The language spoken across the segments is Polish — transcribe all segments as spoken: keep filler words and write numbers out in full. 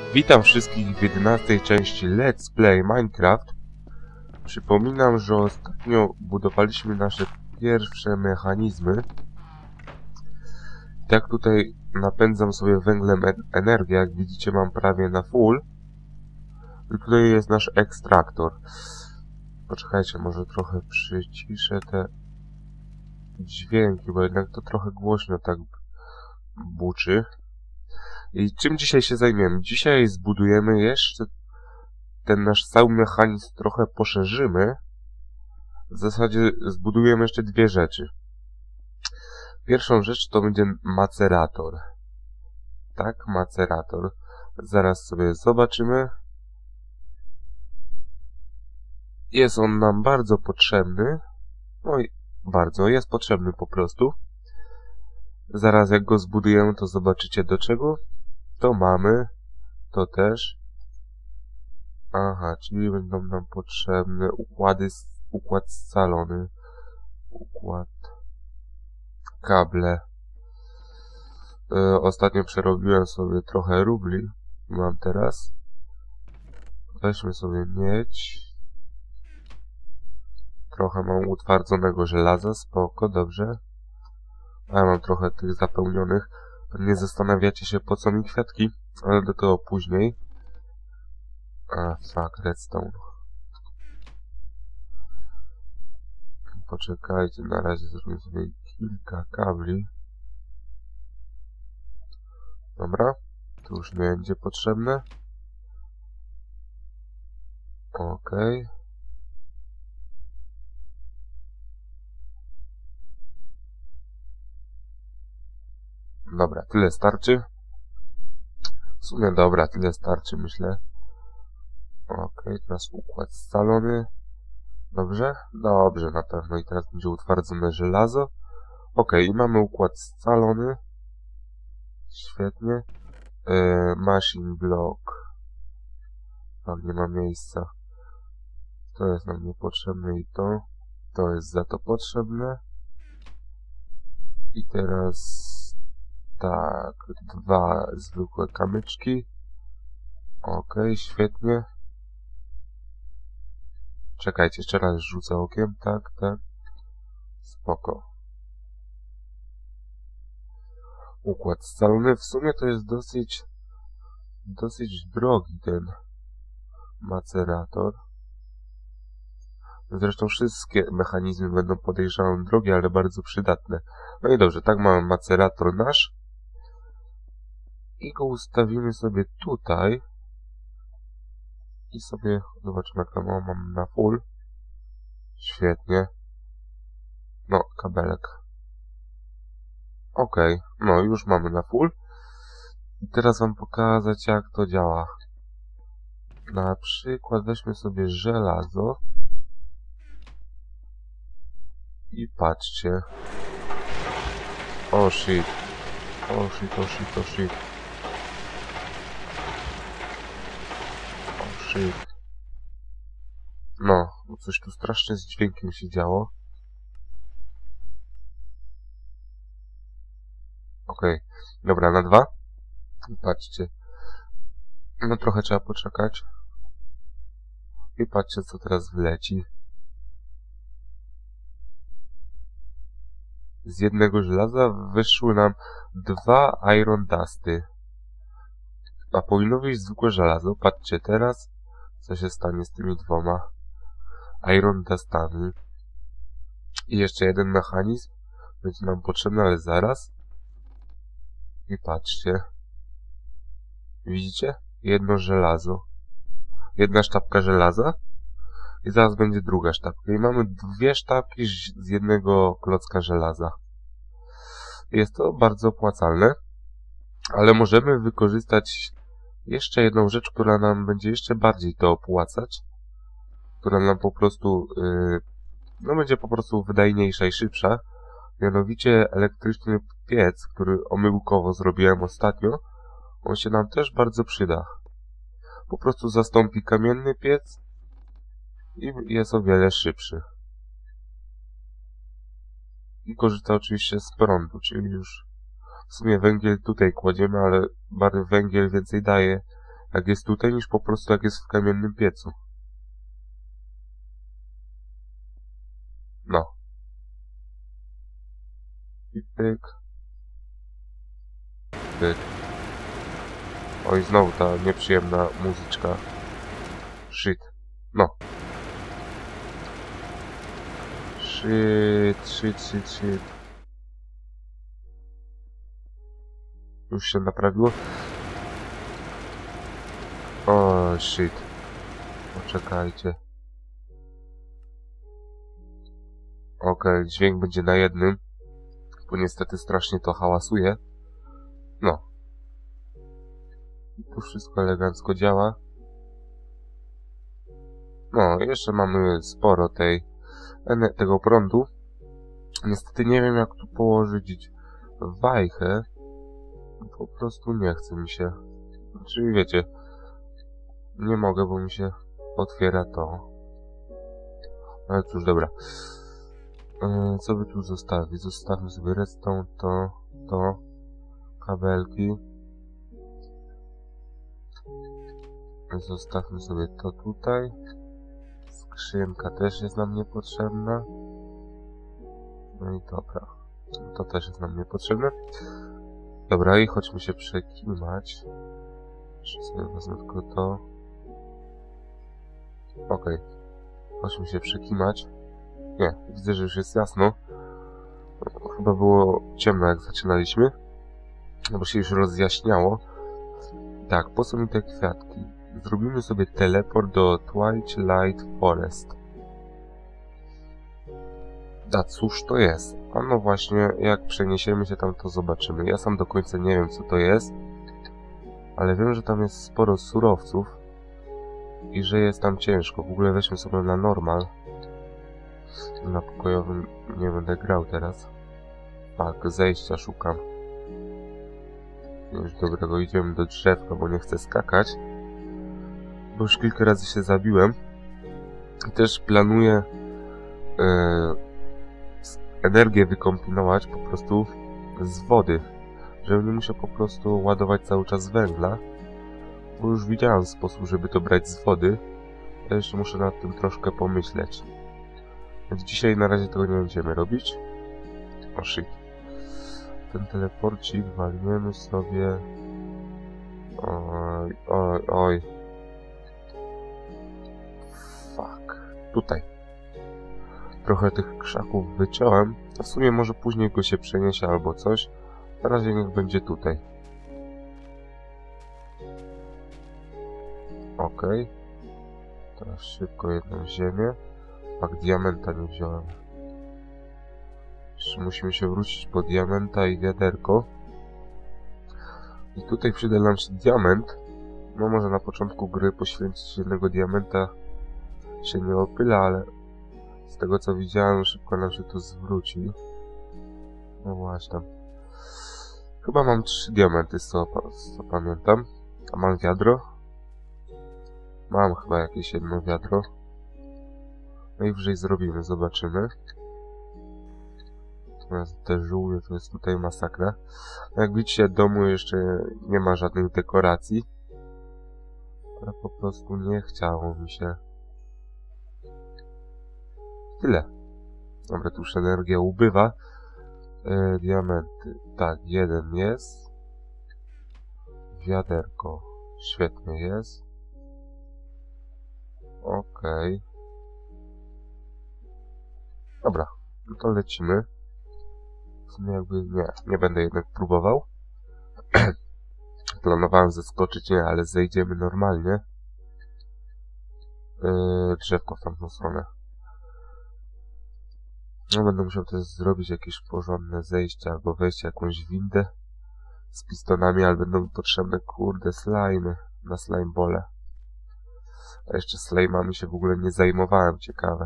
Witam wszystkich w jedenastej części Let's Play Minecraft. Przypominam, że ostatnio budowaliśmy nasze pierwsze mechanizmy. Tak tutaj napędzam sobie węglem energię, jak widzicie mam prawie na full. I tutaj jest nasz ekstraktor. Poczekajcie, może trochę przyciszę te dźwięki, bo jednak to trochę głośno tak buczy. I czym dzisiaj się zajmiemy? Dzisiaj zbudujemy jeszcze ten nasz cały mechanizm, trochę poszerzymy. W zasadzie zbudujemy jeszcze dwie rzeczy. Pierwszą rzecz to będzie macerator. Tak, macerator. Zaraz sobie zobaczymy. Jest on nam bardzo potrzebny. No i bardzo, jest potrzebny po prostu. Zaraz jak go zbudujemy, to zobaczycie do czego. To mamy. To też. Aha, czyli będą nam potrzebne układy, układ scalony. Układ. Kable. Yy, ostatnio przerobiłem sobie trochę rubli. Mam teraz. Weźmy sobie miedź. Trochę mam utwardzonego żelaza. Spoko, dobrze. A ja mam trochę tych zapełnionych. Nie zastanawiacie się, po co mi kwiatki, ale do tego później. A, fuck, redstone. Poczekajcie, na razie zrobię sobie kilka kabli. Dobra, to już nie będzie potrzebne. Okej. Okay. Dobra, tyle starczy. W sumie dobra, tyle starczy, myślę. Okej, okay, teraz układ scalony. Dobrze? Dobrze, na pewno. I teraz będzie utwardzone żelazo. Okej, okay, i mamy układ scalony. Świetnie. Yy, machine block. Tak, nie ma miejsca. To jest nam niepotrzebne i to. To jest za to potrzebne. I teraz... tak, dwa zwykłe kamyczki. Okej, okay, świetnie. Czekajcie, jeszcze raz rzucę okiem. Tak, tak. Spoko. Układ scalony. W sumie to jest dosyć... dosyć drogi ten macerator. Zresztą wszystkie mechanizmy będą, podejrzewam, drogie, ale bardzo przydatne. No i dobrze, tak mamy macerator nasz. I go ustawimy sobie tutaj. I sobie zobaczymy, jak to mam na full. Świetnie. No, kabelek. Ok, no już mamy na full. I teraz wam pokazać, jak to działa. Na przykład weźmy sobie żelazo. I patrzcie. O shit. O shit, o shit, o shit. O shit. No, coś tu strasznie z dźwiękiem się działo. Okej, okay. Dobra, na dwa. I patrzcie. No trochę trzeba poczekać. I patrzcie, co teraz wleci. Z jednego żelaza wyszły nam dwa iron dusty. A powinno wyjść zwykłe żelazo. Patrzcie teraz, co się stanie z tymi dwoma iron dustami. I jeszcze jeden mechanizm będzie nam potrzebny, ale zaraz. I patrzcie. Widzicie? Jedno żelazo. Jedna sztabka żelaza. I zaraz będzie druga sztabka. I mamy dwie sztabki z jednego klocka żelaza. Jest to bardzo opłacalne. Ale możemy wykorzystać jeszcze jedną rzecz, która nam będzie jeszcze bardziej to opłacać. Która nam po prostu... Yy, no będzie po prostu wydajniejsza i szybsza. Mianowicie elektryczny piec, który omyłkowo zrobiłem ostatnio. On się nam też bardzo przyda. Po prostu zastąpi kamienny piec. I jest o wiele szybszy. I korzysta oczywiście z prądu, czyli już w sumie węgiel tutaj kładziemy, ale bardziej węgiel więcej daje jak jest tutaj, niż po prostu jak jest w kamiennym piecu. No. I pyk. Pyk. Oj, znowu ta nieprzyjemna muzyczka. Shit. No. Shit, shit, shit, shit. Już się naprawiło. O, shit. Poczekajcie. Okej, okay, dźwięk będzie na jednym. Bo niestety strasznie to hałasuje. No. Tu wszystko elegancko działa. No, jeszcze mamy sporo tej, tego prądu. Niestety nie wiem, jak tu położyć wajchę. Po prostu nie chce mi się. Czyli wiecie, nie mogę, bo mi się otwiera to. Ale cóż, dobra. Yy, co by tu zostawić? Zostawmy sobie redstone, to, to, kabelki. Zostawmy sobie to tutaj. Skrzynka też jest nam niepotrzebna. No i dobra. To też jest nam niepotrzebne. Dobra, i chodźmy się przekimać. Jeszcze sobie wezmę tylko to. Okej. Okay. Chodźmy się przekimać. Nie, widzę, że już jest jasno. Chyba było ciemno, jak zaczynaliśmy. No bo się już rozjaśniało. Tak, po co mi te kwiatki? Zrobimy sobie teleport do Twilight Forest. A cóż to jest? A no właśnie, jak przeniesiemy się tam, to zobaczymy. Ja sam do końca nie wiem, co to jest. Ale wiem, że tam jest sporo surowców. I że jest tam ciężko. W ogóle weźmy sobie na normal. Na pokojowym nie będę grał teraz. Tak, zejścia szukam. Już dobrego, idziemy do drzewka, bo nie chcę skakać. Bo już kilka razy się zabiłem. I też planuję yy, energię wykombinować po prostu z wody. Żebym nie musiał po prostu ładować cały czas węgla. Bo już widziałem sposób, żeby to brać z wody. Ja jeszcze muszę nad tym troszkę pomyśleć. Więc dzisiaj na razie tego nie będziemy robić. O shit. Ten teleporcik walniemy sobie. Oj, oj, oj. Fuck. Tutaj. Trochę tych krzaków wyciąłem. A w sumie może później go się przeniesie albo coś. Na razie niech będzie tutaj. Okej. Okay. Teraz szybko jedną ziemię. Fak, diamenta nie wziąłem. Jeszcze musimy się wrócić po diamenta i wiaderko. I tutaj przyda nam się diament. No może na początku gry poświęcić jednego diamenta się nie opyla, ale z tego co widziałem, szybko nam się to zwróci. No właśnie tam. Chyba mam trzy diamenty, z co, z co pamiętam. A mam wiadro? Mam chyba jakieś jedno wiadro. Najwyżej zrobimy, zobaczymy. Natomiast te żółwie to jest tutaj masakra. Jak widzicie, w domu jeszcze nie ma żadnych dekoracji. Ale po prostu nie chciało mi się. Tyle. Dobra, tu już energia ubywa. E, diamenty. Tak, jeden jest. Wiaderko. Świetnie jest. Okej. Okay. Dobra, no to lecimy. W sumie jakby nie, nie będę jednak próbował. Planowałem zeskoczyć, nie, ale zejdziemy normalnie. Yy, drzewko w tamtą stronę. No będę musiał też zrobić jakieś porządne zejście albo wejść jakąś windę z pistonami, ale będą mi potrzebne, kurde, slajmy na slime bole. A jeszcze slime'ami się w ogóle nie zajmowałem, ciekawe.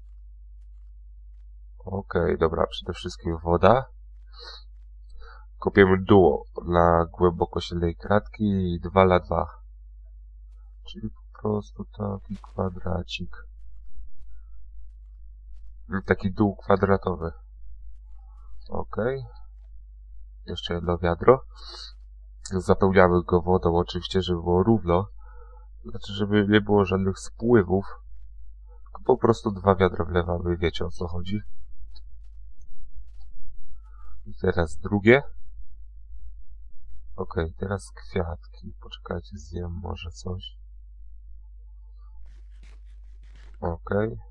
Okej, okay, dobra, przede wszystkim woda. Kopiemy duo na głębokość kratki i dwa na dwa. Czyli po prostu taki kwadracik. I taki dół kwadratowy. Okej. Okay. Jeszcze jedno wiadro. Zapełniamy go wodą, oczywiście, żeby było równo. Znaczy, żeby nie było żadnych spływów. Tylko po prostu dwa wiadra wlewamy, wiecie o co chodzi. I teraz drugie. Okej, okay, teraz kwiatki. Poczekajcie, zjem może coś. Okej. Okay.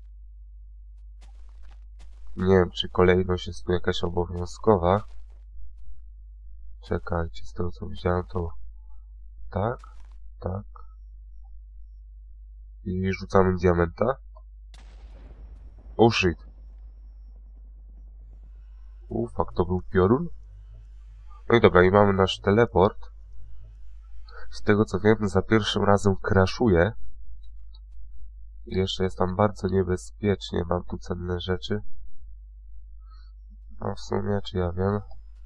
Nie wiem, czy kolejność jest tu jakaś obowiązkowa. Czekajcie, z tego co widziałem to... Tak, tak. I rzucamy diamenta. Oh shit. U, fuck, to był piorun. No i dobra, i mamy nasz teleport. Z tego co wiem, za pierwszym razem crashuje. I jeszcze jest tam bardzo niebezpiecznie. Mam tu cenne rzeczy. No w sumie, czy ja wiem?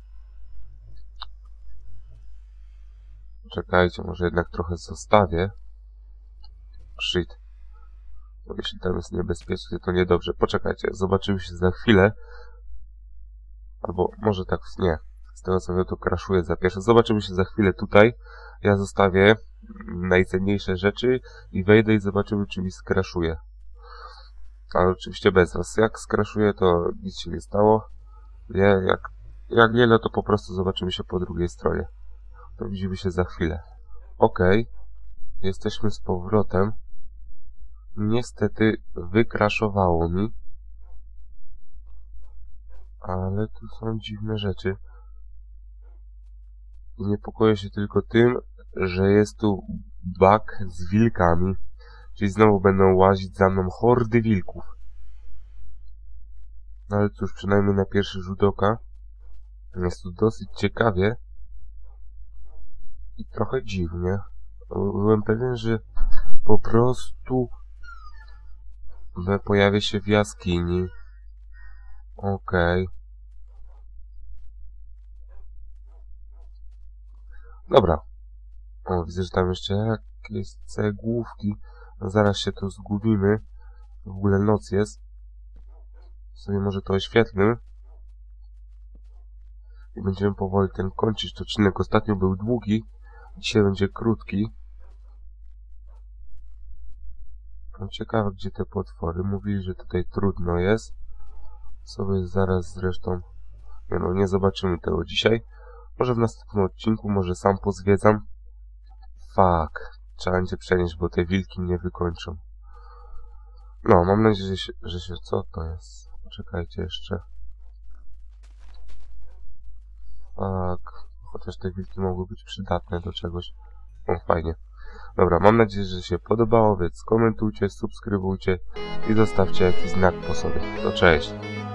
Czekajcie, może jednak trochę zostawię. Shit. Bo jeśli tam jest niebezpiecznie, to niedobrze. Poczekajcie, zobaczymy się za chwilę. Albo może tak, nie. Z tego co wiem, to crashuje za pierwsze. Zobaczymy się za chwilę tutaj. Ja zostawię najcenniejsze rzeczy i wejdę i zobaczymy, czy mi skraszuje. Ale oczywiście bez was. Jak skraszuje, to nic się nie stało. Nie, jak, jak nie, no to po prostu zobaczymy się po drugiej stronie. To widzimy się za chwilę. Okej. Okay. Jesteśmy z powrotem. Niestety wykraszowało mi. Ale tu są dziwne rzeczy. I niepokoję się tylko tym, że jest tu bug z wilkami. Czyli znowu będą łazić za mną hordy wilków. No ale cóż, przynajmniej na pierwszy rzut oka jest tu dosyć ciekawie. I trochę dziwnie. Byłem pewien, że po prostu pojawię się w jaskini. Okej. Okay. Dobra. O, widzę, że tam jeszcze jakieś cegłówki. No, zaraz się tu zgubimy. W ogóle noc jest. Sobie może to oświetlmy. I będziemy powoli ten kończyć. To odcinek ostatnio był długi. Dzisiaj będzie krótki. No, ciekawe, gdzie te potwory. Mówili, że tutaj trudno jest. Sobie zaraz zresztą... Nie no, nie zobaczymy tego dzisiaj. Może w następnym odcinku, może sam pozwiedzam. Fuck. Trzeba będzie przenieść, bo te wilki mnie wykończą. No, mam nadzieję, że się... Że się co to jest? Poczekajcie jeszcze. Fuck. Chociaż te wilki mogły być przydatne do czegoś. O, fajnie. Dobra, mam nadzieję, że się podobało, więc komentujcie, subskrybujcie i zostawcie jakiś znak po sobie. To cześć.